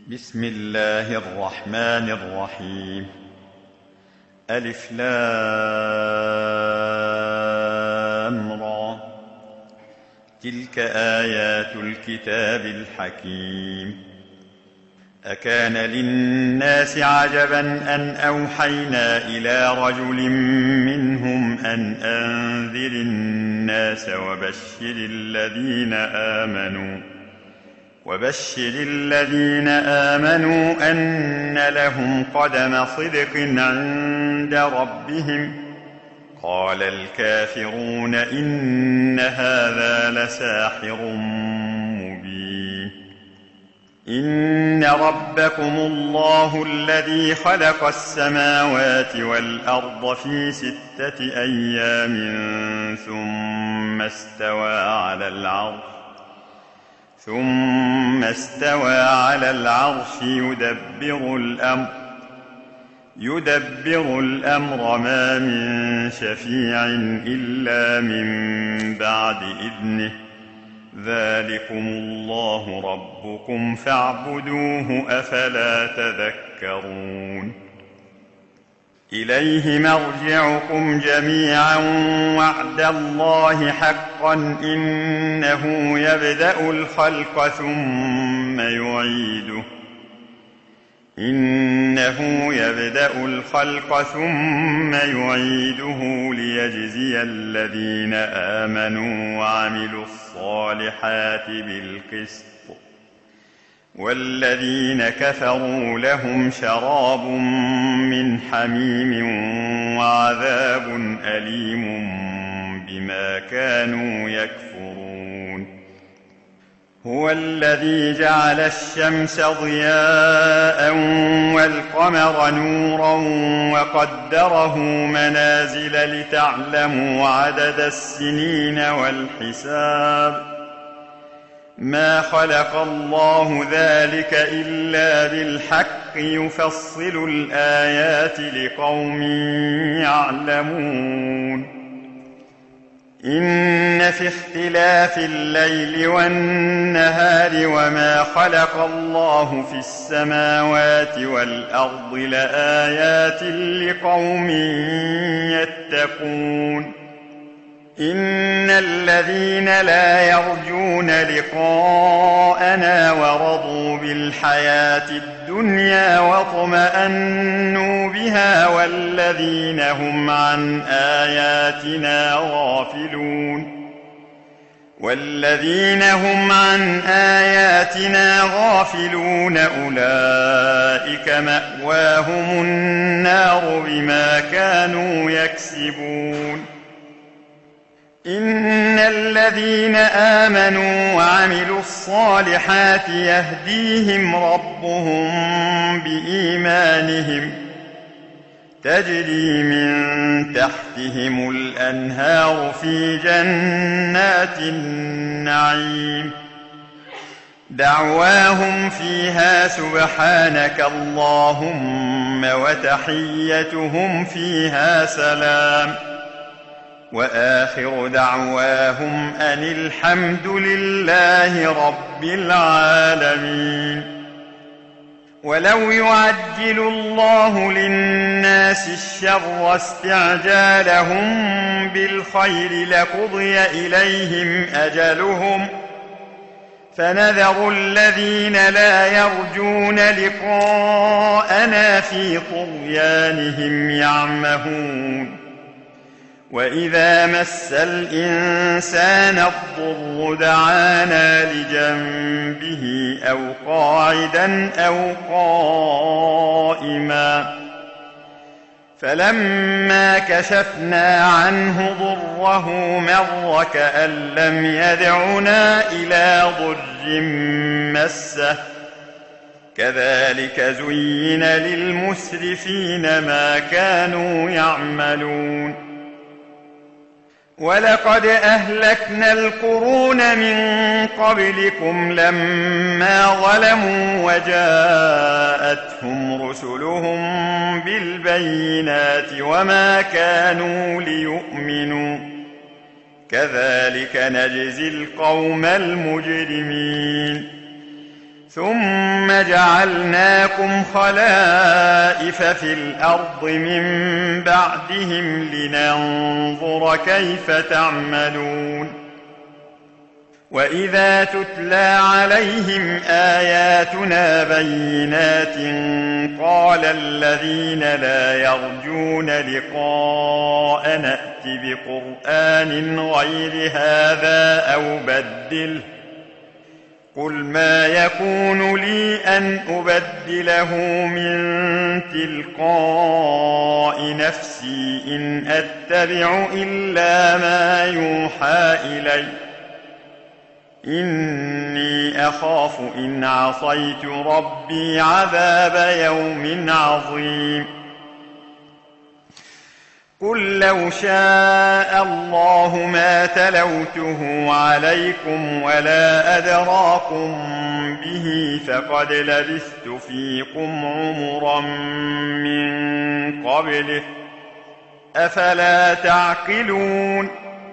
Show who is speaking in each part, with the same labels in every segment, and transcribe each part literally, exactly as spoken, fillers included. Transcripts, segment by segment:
Speaker 1: بسم الله الرحمن الرحيم. ألف لام را. تلك آيات الكتاب الحكيم. أكان للناس عجبا أن أوحينا إلى رجل منهم أن أنذر الناس وبشر الذين آمنوا وبشر الذين آمنوا أن لهم قدم صدق عند ربهم. قال الكافرون إن هذا لساحر مبين. إن ربكم الله الذي خلق السماوات والأرض في ستة أيام ثم استوى على العرش ثم استوى على العرش يدبر الأمر يدبر الأمر ما من شفيع إلا من بعد إذنه. ذلكم الله ربكم فاعبدوه أفلا تذكرون. إليه مرجعكم جميعا وعد الله حقا إنه يبدأ الخلق ثم يعيده إنه يبدأ الخلق ثم يعيده ليجزي الذين آمنوا وعملوا الصالحات بالقسط والذين كفروا لهم شراب من حميم وعذاب أليم بما كانوا يكفرون. هو الذي جعل الشمس ضياء والقمر نورا وقدره منازل لتعلموا عدد السنين والحساب. ما خلق الله ذلك إلا بالحق يفصل الآيات لقوم يعلمون. إن في اختلاف الليل والنهار وما خلق الله في السماوات والأرض لآيات لقوم يتقون. إن الذين لا يرجون لقاءنا ورضوا بالحياة الدنيا واطمأنوا بها والذين هم عن آياتنا غافلون والذين هم عن آياتنا غافلون أولئك مأواهم النار بما كانوا يكسبون. إن الذين آمنوا وعملوا الصالحات يهديهم ربهم بإيمانهم تجري من تحتهم الأنهار في جنات النعيم. دعواهم فيها سبحانك اللهم وتحيتهم فيها سلام وآخر دعواهم أن الحمد لله رب العالمين. ولو يعجل الله للناس الشر استعجالهم بالخير لقضي إليهم أجلهم فنذر الذين لا يرجون لقاءنا في طغيانهم يعمهون. وإذا مس الإنسان الضر دعانا لجنبه أو قاعدا أو قائما فلما كشفنا عنه ضره مر كأن لم يدعنا إلى ضر مسه. كذلك زين للمسرفين ما كانوا يعملون. ولقد أهلكنا القرون من قبلكم لما ظلموا وجاءتهم رسلهم بالبينات وما كانوا ليؤمنوا كذلك نجزي القوم المجرمين ثم جعلناكم خلائف في الأرض من بعدهم لننظر كيف تعملون وإذا تتلى عليهم آياتنا بينات قال الذين لا يرجون لقاء نأت بقرآن غير هذا أو بدله قل ما يكون لي أن أبدله من تلقاء نفسي إن أتبع إلا ما يوحى إلي إني أخاف إن عصيت ربي عذاب يوم عظيم قل لو شاء الله ما تلوته عليكم ولا أدراكم به فقد لبثت فيكم عمرا من قبله أفلا تعقلون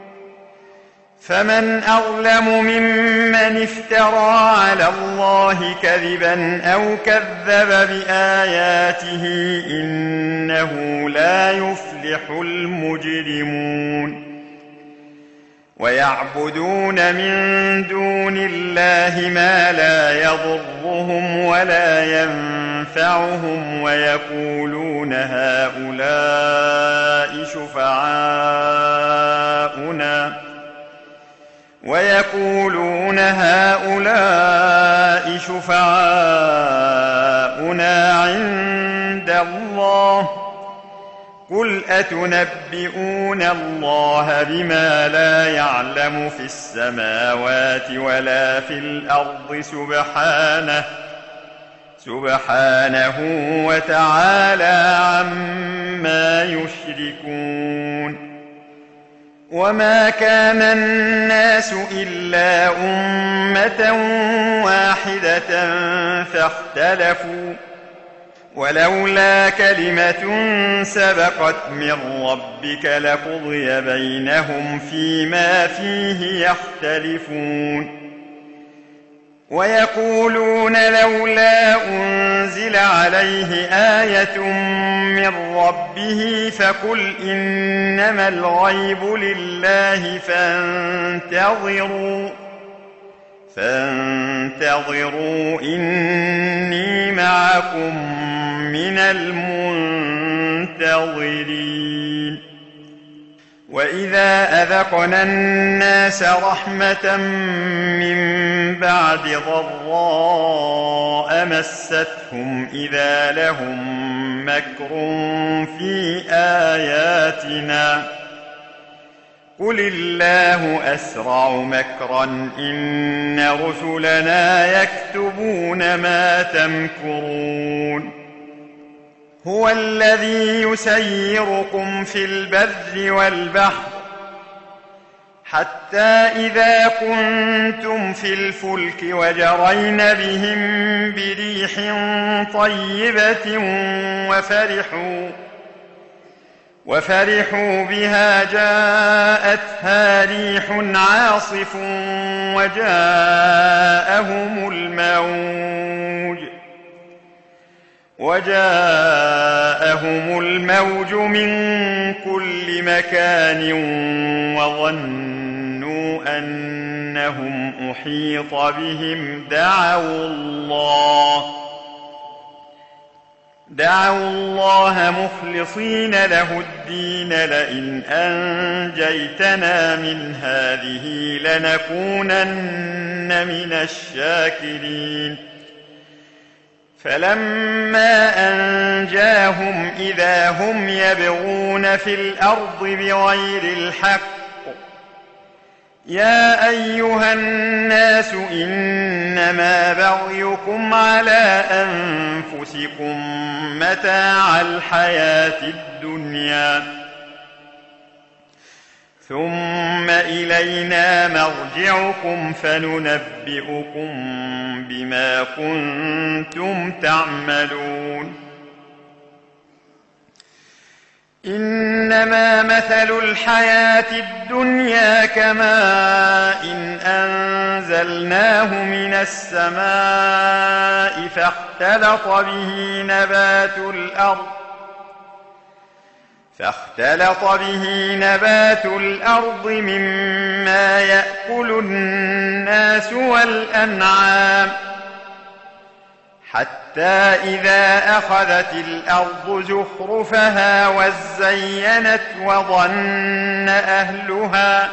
Speaker 1: فمن أظلم ممن افترى على الله كذبا أو كذب بآياته إنه لا يفلح المجرمون ويعبدون من دون الله ما لا يضرهم ولا ينفعهم ويقولون هؤلاء شفعاؤنا ويقولون هؤلاء شفعاؤنا عند الله قل أتنبئون الله بما لا يعلم في السماوات ولا في الأرض سبحانه سبحانه وتعالى عما يشركون وما كان الناس إلا أمة واحدة فاختلفوا ولولا كلمة سبقت من ربك لقضي بينهم فيما فيه يختلفون ويقولون لولا أنزل عليه آية من ربه فقل إنما الغيب لله فانتظروا فانتظروا إني معكم من المنتظرين وإذا أذقنا الناس رحمة من بعد ضراء مستهم إذا لهم مكر في آياتنا قل الله أسرع مكرا إن رسلنا يكتبون ما تمكرون هو الذي يسيركم في البر والبحر حتى إذا كنتم في الفلك وجرين بهم بريح طيبة وفرحوا وفرحوا بها جاءتها ريح عاصف وجاءهم الموج وجاءهم الموج من كل مكان وظنوا أنهم أحيط بهم دعوا الله دعوا الله مخلصين له الدين لئن أنجيتنا من هذه لنكونن من الشاكرين فلما أنجاهم إذا هم يبغون في الأرض بغير الحق يا أيها الناس إنما بغيكم على أنفسكم متاع الحياة الدنيا ثم إلينا مرجعكم فننبئكم بما كنتم تعملون إنا إنما مثل الحياة الدنيا كماء إن أنزلناه من السماء فاختلط به نبات الأرض فاختلط به نبات الأرض مما يأكل الناس والأنعام حتى إذا أخذت الأرض زخرفها وزينت وظن أهلها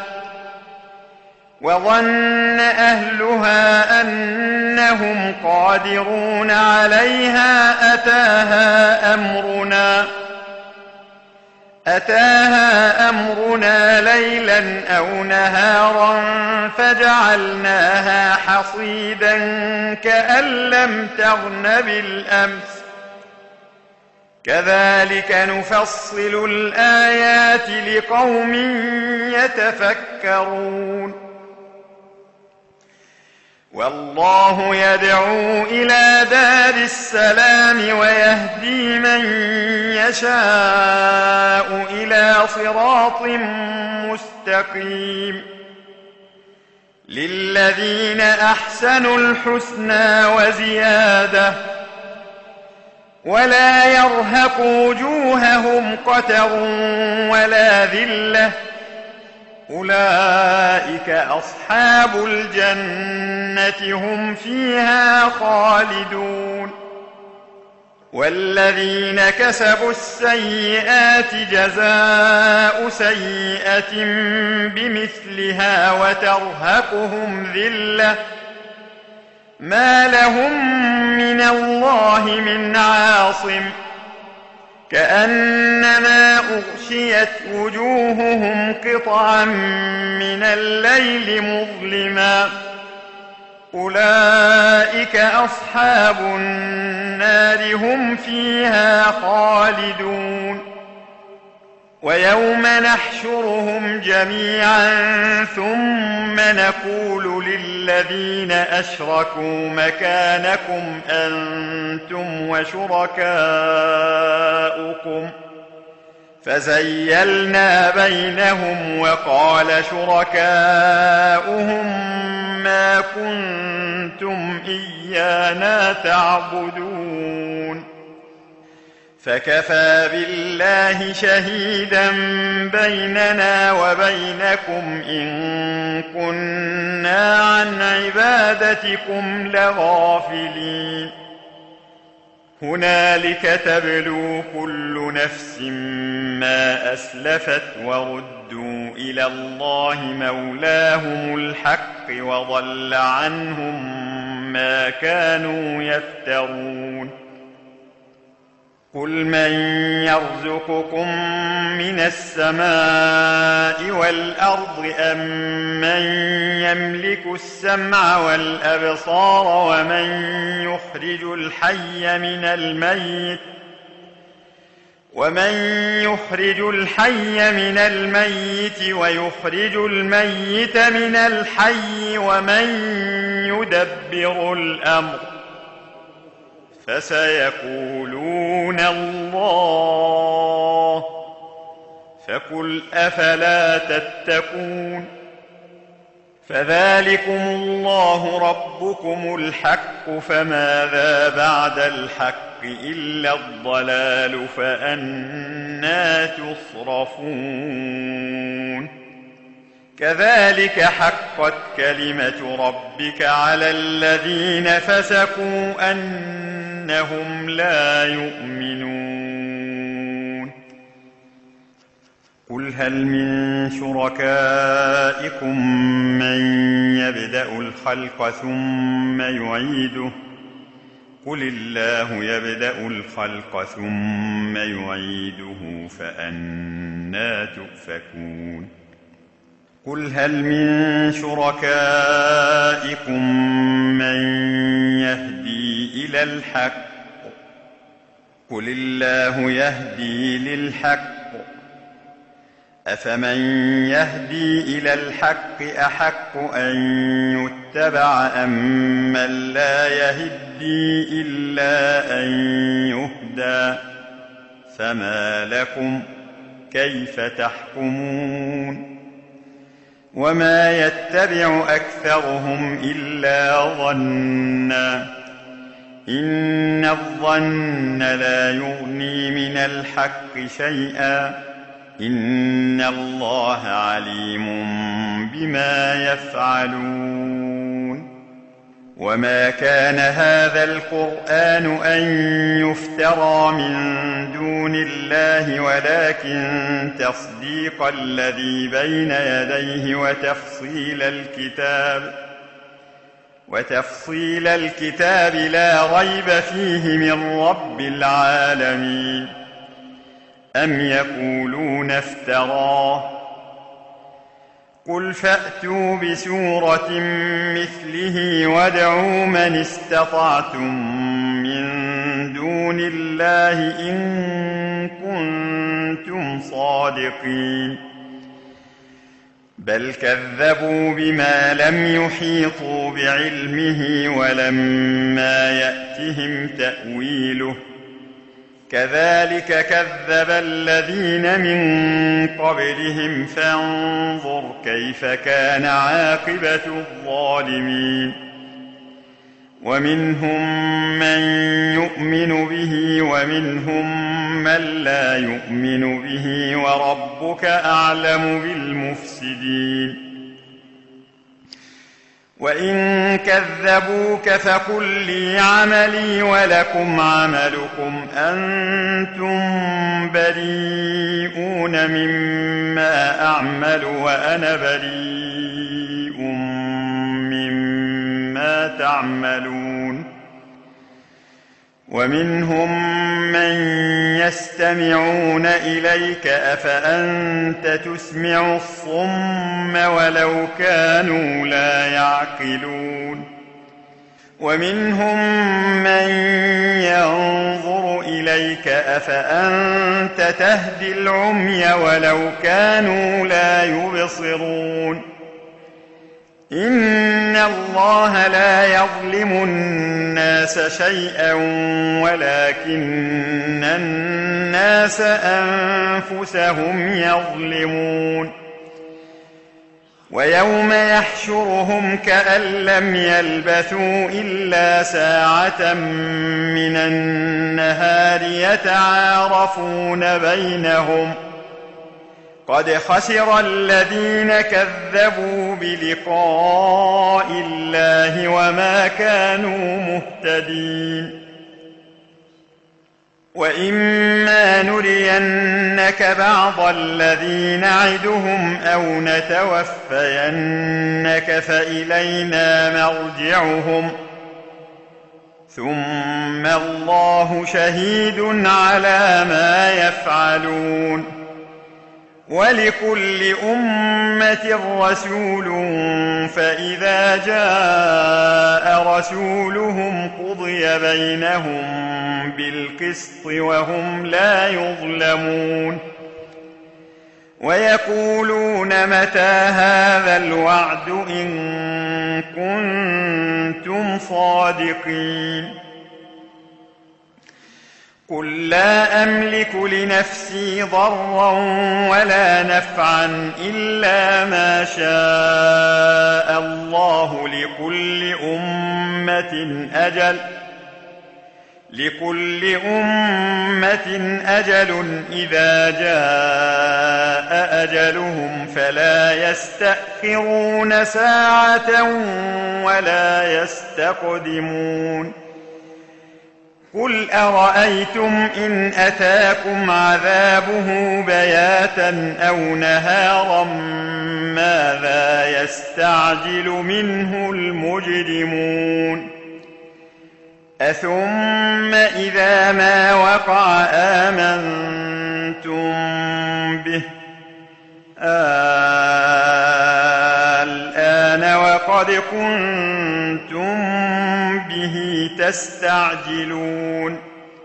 Speaker 1: وظن أهلها أنهم قادرون عليها أتاها أمرنا أتاها أمرنا ليلا أو نهارا فجعلناها حصيدا كأن لم تغن بالأمس كذلك نفصل الآيات لقوم يتفكرون والله يدعو إلى دار السلام ويهدي من يشاء إلى صراط مستقيم للذين أحسنوا الحسنى وزيادة ولا يرهق وجوههم قتر ولا ذلة أولئك أصحاب الجنة هم فيها خالدون والذين كسبوا السيئات جزاء سيئة بمثلها وترهقهم ذلة ما لهم من الله من عاصم كأنما أغشيت وجوههم قطعا من الليل مظلما أولئك أصحاب النار هم فيها خالدون ويوم نحشرهم جميعا ثم نقول للذين أشركوا مكانكم أنتم وشركاؤكم فزيلنا بينهم وقال شركاؤهم ما كنتم إيانا تعبدون فكفى بالله شهيدا بيننا وبينكم إن كنا عن عبادتكم لغافلين هنالك تبلو كل نفس ما أسلفت وردوا إلى الله مولاهم الحق وضل عنهم ما كانوا يفترون قل من يرزقكم من السماء والأرض أم من يملك السمع والأبصار ومن يخرج الحي من الميت ومن يخرج الحي من الميت ويخرج الميت من الحي ومن يدبر الأمر فسيقولون الله فقل أفلا تتقون فذلكم الله ربكم الحق فماذا بعد الحق إلا الضلال فأنى تصرفون كذلك حقت كلمة ربك على الذين فسقوا أنهم لا يؤمنون قل هل من شركائكم من يبدأ الخلق ثم يعيده قل الله يبدأ الخلق ثم يعيده فأنى تؤفكون قل هل من شركائكم من يهدي إلى الحق قل الله يهدي للحق أفمن يهدي إلى الحق أحق أن يتبع أم من لا يهدي إلا أن يهدى فما لكم كيف تحكمون وما يتبع أكثرهم إلا ظنا إن الظن لا يغني من الحق شيئا إن الله عليم بما يفعلون وما كان هذا القرآن أن يفترى من دون الله ولكن تصديق الذي بين يديه وتفصيل الكتاب وتفصيل الكتاب لا ريب فيه من رب العالمين أم يقولون افتراه قل فأتوا بسورة مثله وادعوا من استطعتم من دون الله إن كنتم صادقين بل كذبوا بما لم يحيطوا بعلمه ولما يأتهم تأويله كذلك كذب الذين من قبلهم فانظر كيف كان عاقبة الظالمين ومنهم من يؤمن به ومنهم من لا يؤمن به وربك أعلم بالمفسدين وإن كذبوك فقل لي عملي ولكم عملكم أنتم بريئون مما أعمل وأنا بريء مما تعملون ومنهم من يستمعون إليك أفأنت تسمع الصم ولو كانوا لا يعقلون ومنهم من ينظر إليك أفأنت تهدي العمي ولو كانوا لا يبصرون إن الله لا يظلم الناس شيئا ولكن الناس أنفسهم يظلمون ويوم يحشرهم كأن لم يلبثوا إلا ساعة من النهار يتعارفون بينهم قد خسر الذين كذبوا بلقاء الله وما كانوا مهتدين وإما نرينك بعض الذي نعدهم أو نتوفينك فإلينا مرجعهم ثم الله شهيد على ما يفعلون ولكل أمة رسول فإذا جاء رسولهم قضي بينهم بالقسط وهم لا يظلمون ويقولون متى هذا الوعد إن كنتم صادقين قل لا أملك لنفسي ضرا ولا نفعا إلا ما شاء الله لكل أمة أجل لكل أمة أجل إذا جاء أجلهم فلا يستأخرون ساعة ولا يستقدمون قل أرأيتم إن أتاكم عذابه بياتا أو نهارا ماذا يستعجل منه المجرمون أثم إذا ما وقع آمنتم به الآن وقد كنتم به تستعجلون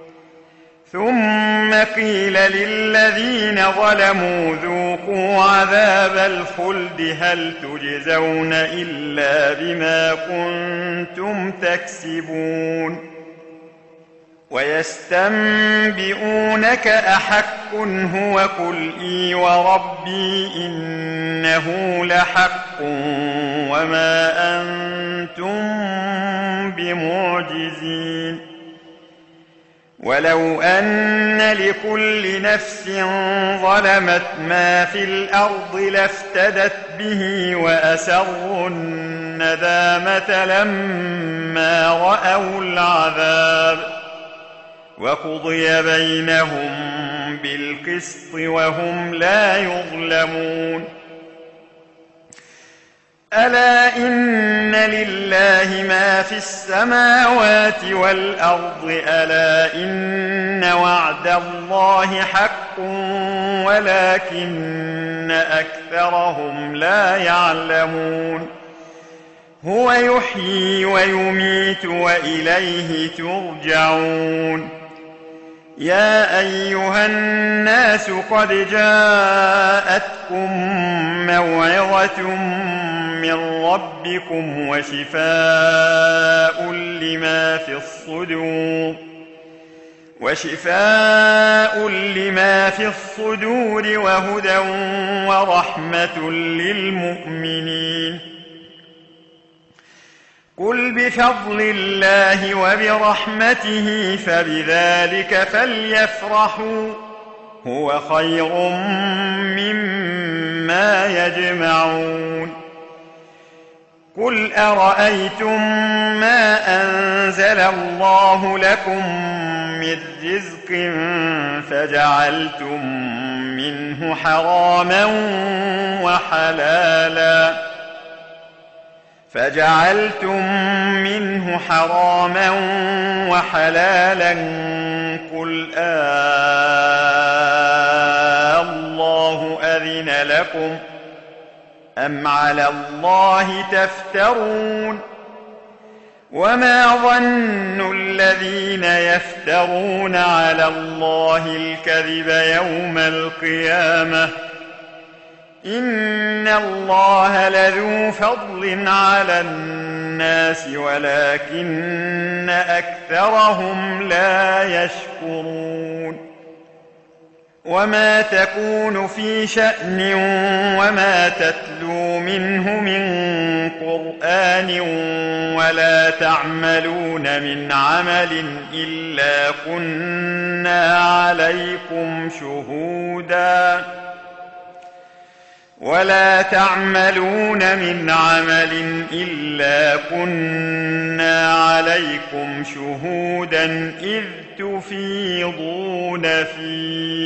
Speaker 1: ثم قيل للذين ظلموا ذوقوا عذاب الخلد هل تجزون إلا بما كنتم تكسبون ويستنبئونك أحق هو قل إي وربي إنه لحق وما أنتم بمعجزين ولو أن لكل نفس ظلمت ما في الأرض لافتدت به وأسروا الندامة لما رأوا العذاب وقضي بينهم بالقسط وهم لا يظلمون ألا إن لله ما في السماوات والأرض ألا إن وعد الله حق ولكن أكثرهم لا يعلمون هو يحيي ويميت وإليه ترجعون يا أيها الناس قد جاءتكم موعظة من ربكم وشفاء لما في الصدور وشفاء لما في الصدور وهدى ورحمة للمؤمنين قل بفضل الله وبرحمته فبذلك فليفرحوا هو خير مما يجمعون قل أرأيتم ما أنزل الله لكم من رزق فجعلتم منه حراما وحلالا فجعلتم منه حراما وحلالا قل آه الله أذن لكم أم على الله تفترون وما ظن الذين يفترون على الله الكذب يوم القيامة إن الله لذو فضل على الناس ولكن أكثرهم لا يشكرون وما تكون في شأن وما تتلو منه من قرآن ولا تعملون من عمل إلا كنا عليكم شهودا ولا تعملون من عمل إلا كنا عليكم شهودا إذ تفيضون فيه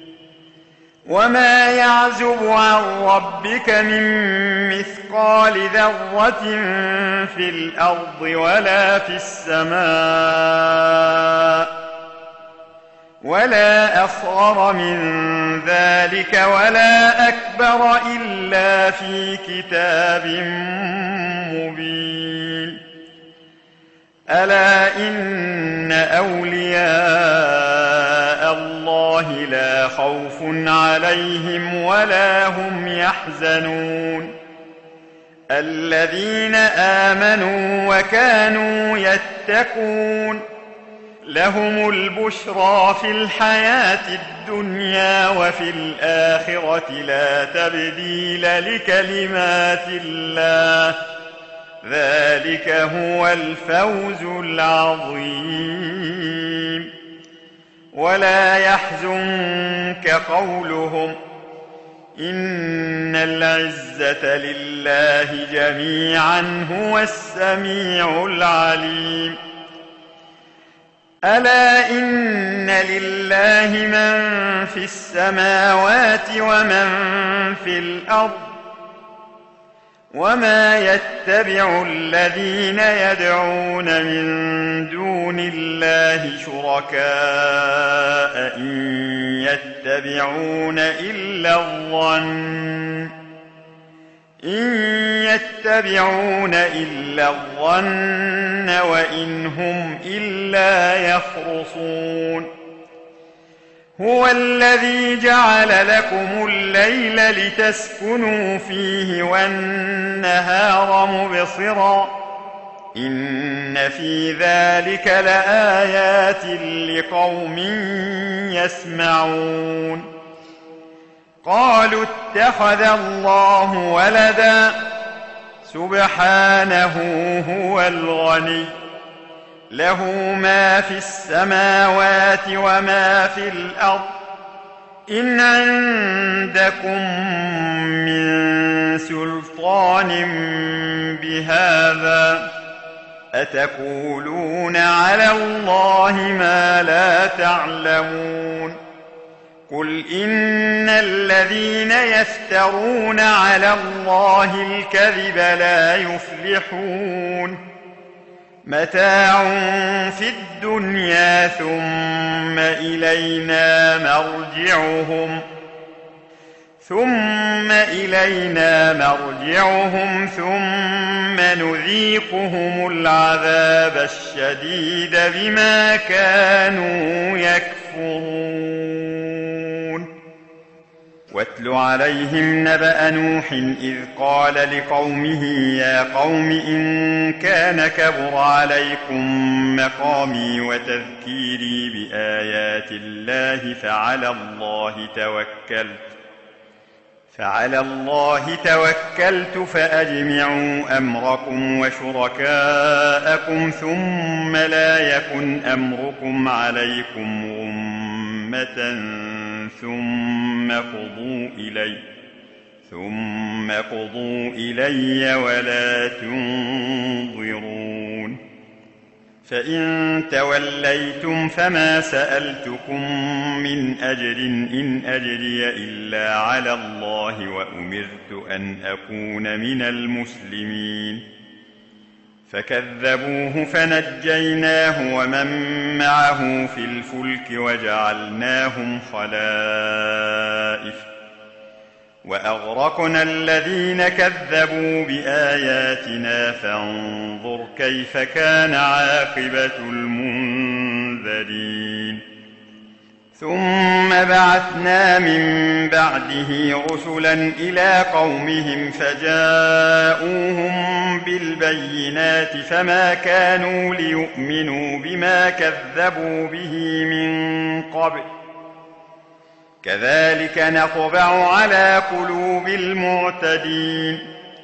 Speaker 1: وما يعزب عن ربك من مثقال ذرة في الأرض ولا في السماء ولا أصغر من ذلك ولا أكبر إلا في كتاب مبين ألا إن أولياء الله لا خوف عليهم ولا هم يحزنون الذين آمنوا وكانوا يتقون لهم البشرى في الحياة الدنيا وفي الآخرة لا تبديل لكلمات الله ذلك هو الفوز العظيم ولا يحزنك قولهم إن العزة لله جميعا هو السميع العليم ألا إن لله من في السماوات ومن في الأرض وما يتبع الذين يدعون من دون الله شركاء إن يتبعون إلا الظن إن يتبعون إلا الظن وإن هم إلا يخرصون هو الذي جعل لكم الليل لتسكنوا فيه والنهار مبصرا إن في ذلك لآيات لقوم يسمعون. قالوا اتخذ الله ولدا سبحانه هو الغني له ما في السماوات وما في الأرض إن عندكم من سلطان بهذا أتقولون على الله ما لا تعلمون. قل إن الذين يفترون على الله الكذب لا يفلحون متاع في الدنيا ثم إلينا مرجعهم ثم إلينا مرجعهم ثم نذيقهم العذاب الشديد بما كانوا يكفرون. واتل عليهم نبأ نوح إذ قال لقومه يا قوم إن كان كبر عليكم مقامي وتذكيري بآيات الله فعلى الله توكلت فعلى الله توكلت فأجمعوا أمركم وشركاءكم ثم لا يكن أمركم عليكم غمة ثم قضوا إلي ثم قضوا إلي ولا تنظرون. فإن توليتم فما سألتكم من أجر إن أجري إلا على الله وأمرت أن أكون من المسلمين. فكذبوه فنجيناه ومن معه في الفلك وجعلناهم خلائف وأغرقنا الذين كذبوا بآياتنا فانظر كيف كان عاقبة المنذرين. ثم بعثنا من بعده رسلا إلى قومهم فجاءوهم بالبينات فما كانوا ليؤمنوا بما كذبوا به من قبل كذلك نطبع على قلوب المعتدين.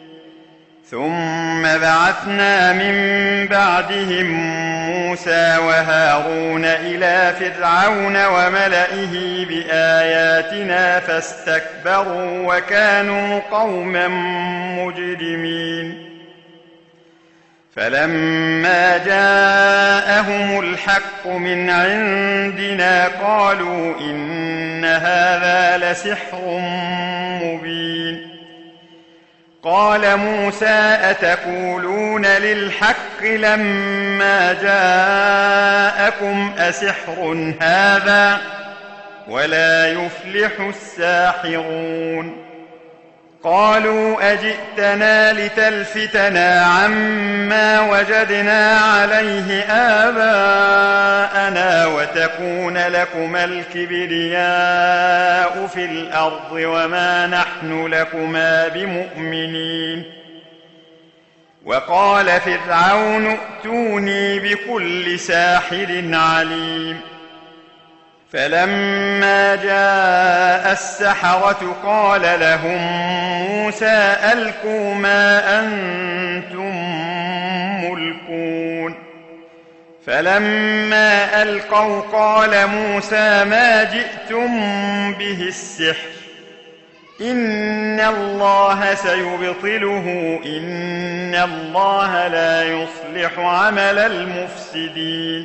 Speaker 1: ثم بعثنا من بعدهم موسى وهارون إلى فرعون وملئه بآياتنا فاستكبروا وكانوا قوما مجرمين. فلما جاءهم الحق من عندنا قالوا إن هذا لسحر مبين. قال موسى أتقولون للحق لما جاءكم أسحر هذا ولا يفلح الساحرون. قالوا أجئتنا لتلفتنا عما وجدنا عليه آباءنا وتكون لكما الكبرياء في الأرض وما نحن لكما بمؤمنين. وقال فرعون ائتوني بكل ساحر عليم. فلما جاء السحرة قال لهم موسى ألقوا ما أنتم ملقون. فلما ألقوا قال موسى ما جئتم به السحر إن الله سيبطله إن الله لا يصلح عمل المفسدين.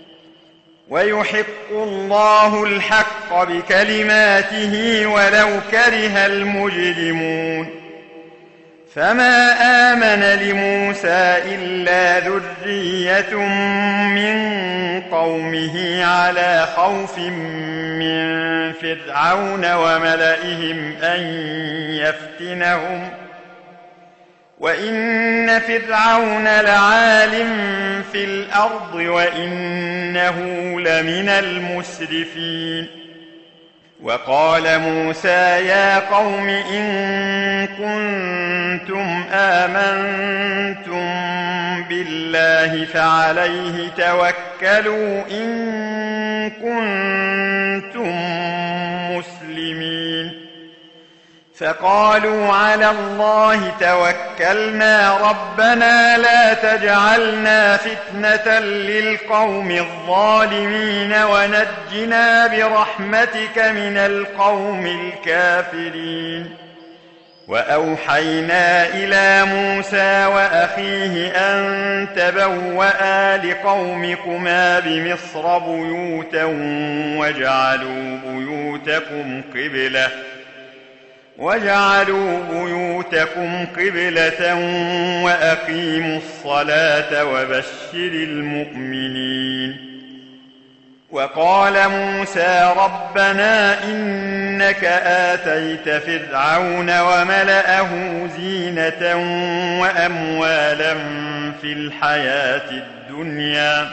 Speaker 1: ويحق الله الحق بكلماته ولو كره المجرمون. فما آمن لموسى إلا ذرية من قومه على خوف من فرعون وملئهم أن يفتنهم وإن فرعون لعال في الأرض وإنه لمن المسرفين. وقال موسى يا قوم إن كنتم آمنتم بالله فعليه توكلوا إن كنتم مسلمين فقالوا على الله توكلنا ربنا لا تجعلنا فتنة للقوم الظالمين ونجنا برحمتك من القوم الكافرين وأوحينا إلى موسى وأخيه أن تبوأ لقومكما بمصر بيوتا واجعلوا بيوتكم قبلة وَاجْعَلُوا بُيُوتَكُمْ قِبْلَةً وَأَقِيمُوا الصَّلَاةَ وَبَشِّرِ الْمُؤْمِنِينَ وقال موسى ربنا إنك آتيت فرعون وملأه زينة وأموالا في الحياة الدنيا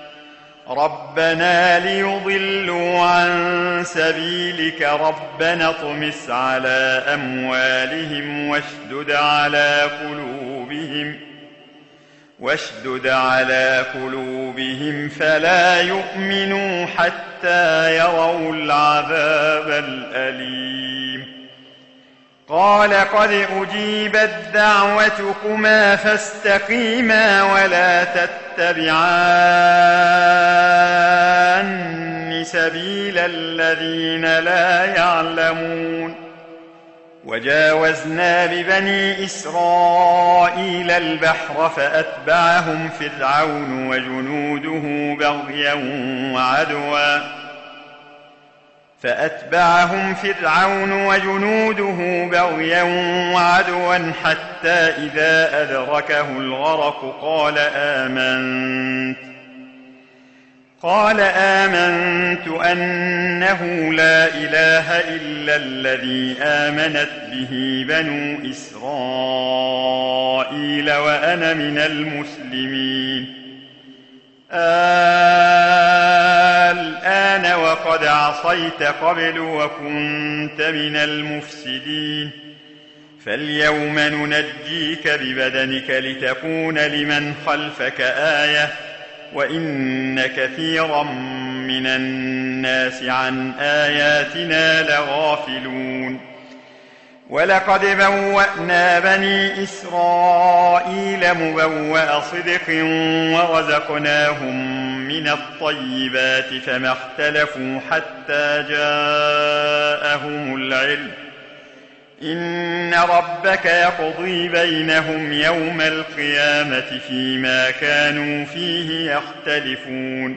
Speaker 1: ربنا ليضلوا عن سبيلك ربنا اطمس على أموالهم واشدد على قلوبهم واشدد على قلوبهم فلا يؤمنوا حتى يروا العذاب الأليم قال قد أجيبت دعوتكما فاستقيما ولا تتبعان سبيل الذين لا يعلمون وجاوزنا ببني إسرائيل البحر فأتبعهم فرعون وجنوده بغيا وعدوا فأتبعهم فرعون وجنوده بغيا وعدوا حتى إذا أدركه الغرق قال آمنت قال آمنت أنه لا إله إلا الذي آمنت به بنو إسرائيل وأنا من المسلمين الآن وقد عصيت قبل وكنت من المفسدين فاليوم ننجيك ببدنك لتكون لمن خلفك آية وإن كثيرا من الناس عن آياتنا لغافلون ولقد بوأنا بني إسرائيل مبوأ صدق ورزقناهم من الطيبات فما اختلفوا حتى جاءهم العلم إن ربك يقضي بينهم يوم القيامة فيما كانوا فيه يختلفون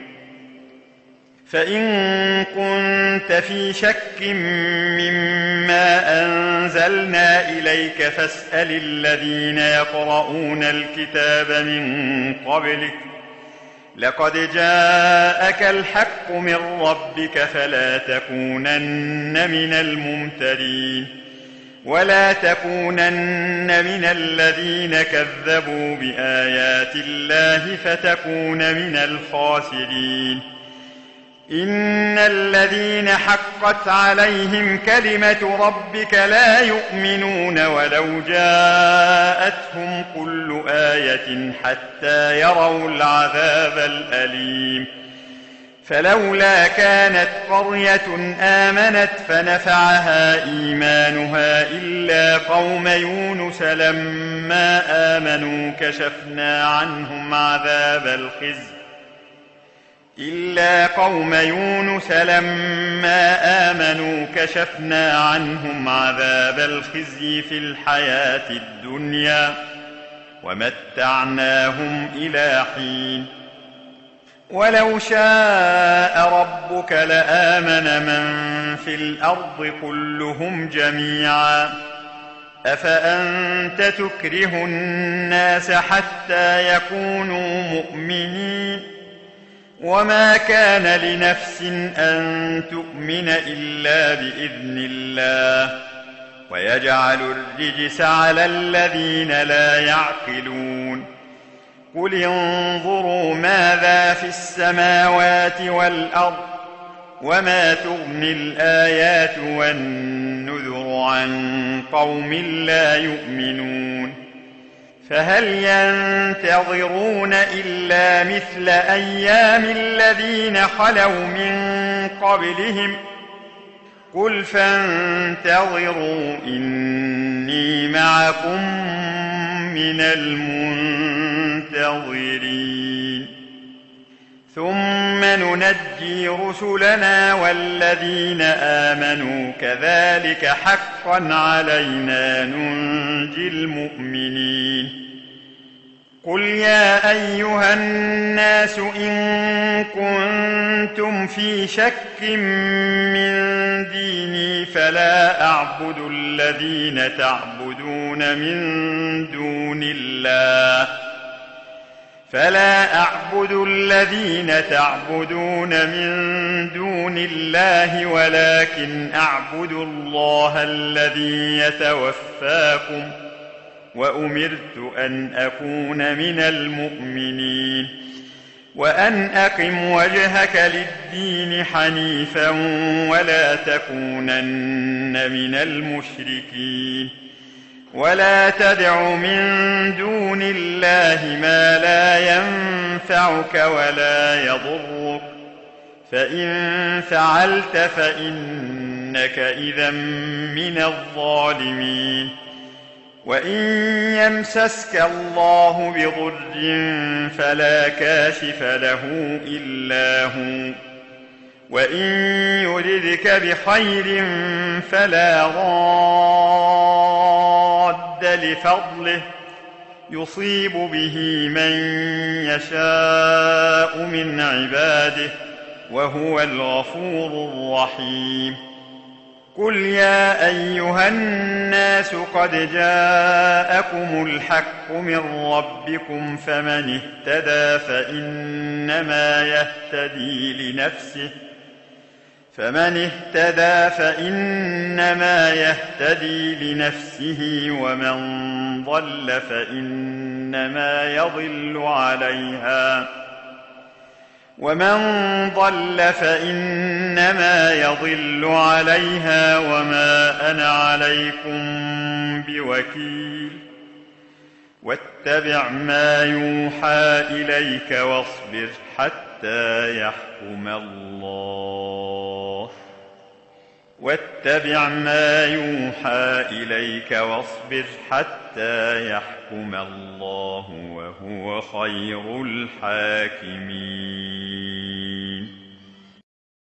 Speaker 1: فإن كنت في شك مما أنزلنا إليك فاسأل الذين يقرؤون الكتاب من قبلك لقد جاءك الحق من ربك فلا تكونن من الممترين ولا تكونن من الذين كذبوا بآيات الله فتكون من الخاسرين إن الذين حقت عليهم كلمة ربك لا يؤمنون ولو جاءتهم كل آية حتى يروا العذاب الأليم فلولا كانت قرية آمنت فنفعها إيمانها إلا قوم يونس لما آمنوا كشفنا عنهم عذاب الخزي إلا قوم يونس لما آمنوا كشفنا عنهم عذاب الخزي في الحياة الدنيا ومتعناهم إلى حين ولو شاء ربك لآمن من في الأرض كلهم جميعا أفأنت تكره الناس حتى يكونوا مؤمنين وما كان لنفس أن تؤمن إلا بإذن الله ويجعل الرجس على الذين لا يعقلون قل انظروا ماذا في السماوات والأرض وما تغني الآيات والنذر عن قوم لا يؤمنون فهل ينتظرون إلا مثل أيام الذين خلوا من قبلهم قل فانتظروا إني معكم من المنتظرين ثم ننجي رسلنا والذين آمنوا كذلك حقا علينا ننجي المؤمنين قل يا أيها الناس إن كنتم في شك من ديني فلا أعبد الذين تعبدون من دون الله فلا أعبد الذين تعبدون من دون الله ولكن أعبد الله الذي يتوفاكم وأمرت أن أكون من المؤمنين وأن أقم وجهك للدين حنيفا ولا تكونن من المشركين ولا تدع من دون الله ما لا ينفعك ولا يضرك فإن فعلت فإنك إذا من الظالمين وإن يمسسك الله بضر فلا كاشف له إلا هو وإن يردك بخير فلا راد لفضله يصيب به من يشاء من عباده وهو الغفور الرحيم قل يا أيها الناس قد جاءكم الحق من ربكم فمن اهتدى فإنما يهتدي لنفسه فمن اهتدى فإنما يهتدي لنفسه ومن ضل فإنما يضل عليها ومن ضل فإنما يضل عليها وما أنا عليكم بوكيل واتبع ما يوحى إليك واصبر حتى يحكم الله واتبع ما يوحى إليك واصبر حتى يحكم الله وهو خير الحاكمين